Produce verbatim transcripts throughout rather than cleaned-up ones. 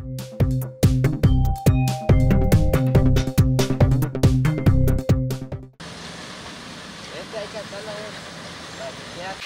Este hay que hacerlo para limpiar.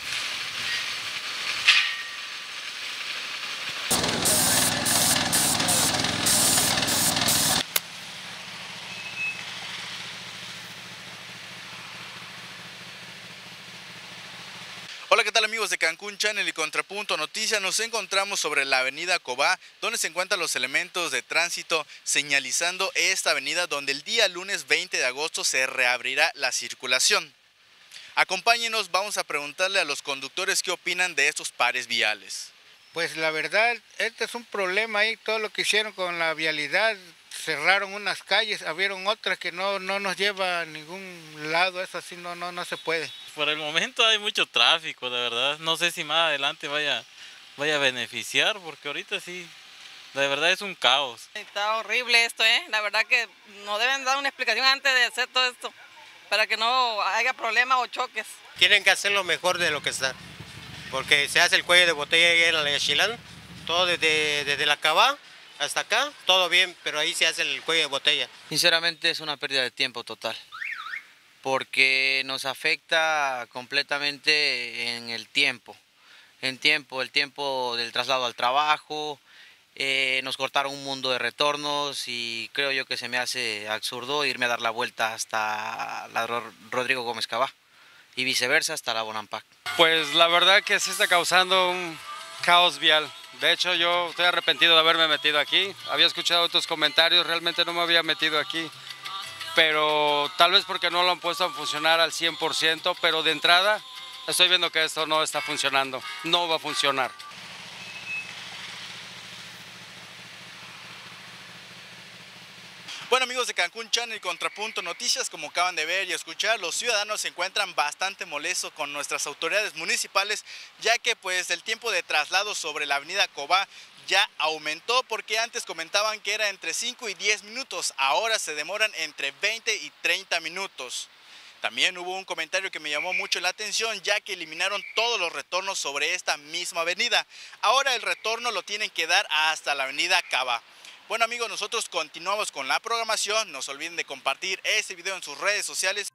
Hola, ¿qué tal amigos de Cancún Channel y Contrapunto Noticias? Nos encontramos sobre la avenida Cobá, donde se encuentran los elementos de tránsito señalizando esta avenida donde el día lunes veinte de agosto se reabrirá la circulación. Acompáñenos, vamos a preguntarle a los conductores qué opinan de estos pares viales. Pues la verdad, este es un problema ahí, todo lo que hicieron con la vialidad, cerraron unas calles, abrieron otras que no, no nos lleva a ningún lado, eso así no, no, no se puede. Por el momento hay mucho tráfico, de verdad, no sé si más adelante vaya, vaya a beneficiar, porque ahorita sí, de verdad es un caos. Está horrible esto, ¿eh? La verdad que nos deben dar una explicación antes de hacer todo esto, para que no haya problemas o choques. Tienen que hacerlo mejor de lo que está, porque se hace el cuello de botella ahí en la Yaxchilán, todo desde, desde la Cabá hasta acá, todo bien, pero ahí se hace el cuello de botella. Sinceramente es una pérdida de tiempo total, porque nos afecta completamente en el tiempo, en tiempo, el tiempo del traslado al trabajo, eh, nos cortaron un mundo de retornos y creo yo que se me hace absurdo irme a dar la vuelta hasta la Rodrigo Gómez Cabá y viceversa hasta la Bonampak. Pues la verdad que sí está causando un caos vial. De hecho, yo estoy arrepentido de haberme metido aquí. Había escuchado otros comentarios, realmente no me había metido aquí. Pero tal vez porque no lo han puesto a funcionar al cien por ciento, pero de entrada estoy viendo que esto no está funcionando, no va a funcionar. Bueno amigos de Cancún Channel y Contrapunto Noticias, como acaban de ver y escuchar, los ciudadanos se encuentran bastante molestos con nuestras autoridades municipales, ya que pues el tiempo de traslado sobre la avenida Cobá ya aumentó, porque antes comentaban que era entre cinco y diez minutos, ahora se demoran entre veinte y treinta minutos. También hubo un comentario que me llamó mucho la atención, ya que eliminaron todos los retornos sobre esta misma avenida. Ahora el retorno lo tienen que dar hasta la avenida Cava. Bueno amigos, nosotros continuamos con la programación, no se olviden de compartir este video en sus redes sociales.